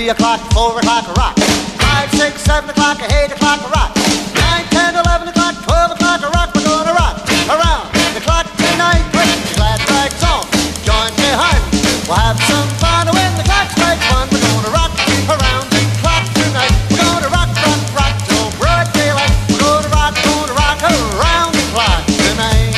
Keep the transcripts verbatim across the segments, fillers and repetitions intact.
three o'clock, four o'clock, a rock. Five, six, seven o'clock, eight o'clock, a rock. Nine, ten, eleven o'clock, twelve o'clock, a rock. We're gonna rock around the clock tonight. Put your glad rags on, join me, hun. We'll have some fun when the clock strikes one. We're gonna rock around the clock tonight. We're gonna rock, rock, rock till broad daylight. We're gonna rock, gonna rock around the clock tonight.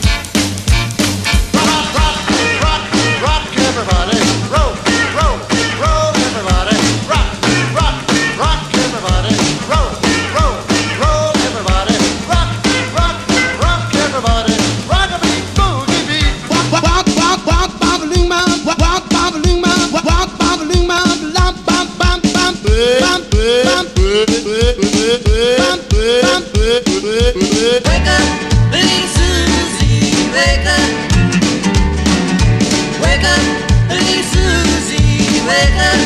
Rock, rock, rock, rock, everybody. Roll, roll, roll, everybody. Rock, rock, rock, everybody. Roll, roll, roll, everybody. Rock, rock, rock, everybody. Rock-a-beat, boogie-beat. Walk, walk, walk, walk, bop-a-loom, bop, walk, walk, bop-a-loom, bop, walk, walk, bop-a-loom, bop, lop, bop, bop, bop, bop, bop, bop, Wake up, little Susie, wake up. Wake up, little Susie, wake up.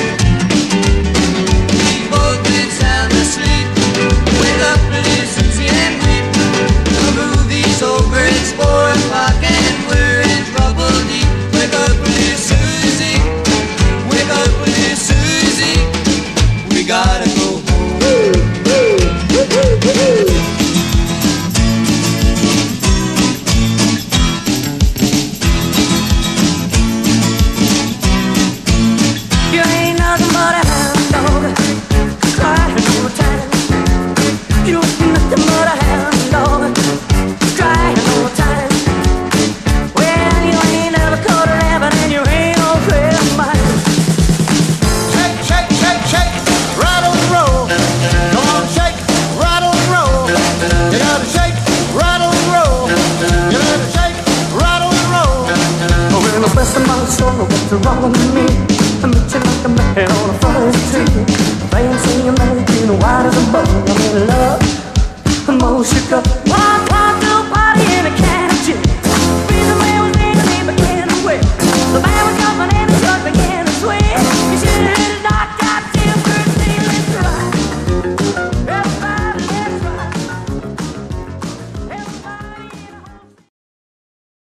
We both been sound asleep. Wake up, little Susie, and weep. The movie's over, it's four o'clock and we're in trouble deep. Wake up, little Susie, wake up, little Susie. We gotta go home. You ain't nothing but a hound dog, crying all the time. You ain't nothing but a hound dog, crying all the time. Well, you ain't never caught a rabbit and you ain't no afraid of mine. Shake, shake, shake, shake, rattle and roll. Come on, shake, rattle and roll. You gotta shake, rattle and roll. You gotta shake, rattle and roll. Oh, well, the best of my soul, what's wrong with me? I'm itching like a man on a forest tree. Playing, singing, making, white as a bone. I'm in love, I'm all shook up. One